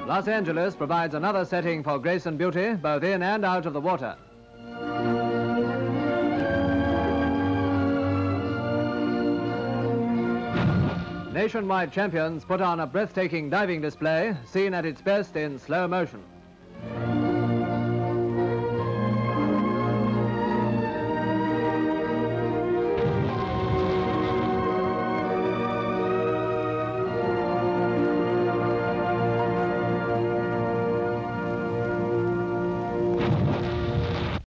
Los Angeles provides another setting for grace and beauty, both in and out of the water. Nationwide champions put on a breathtaking diving display, seen at its best in slow motion.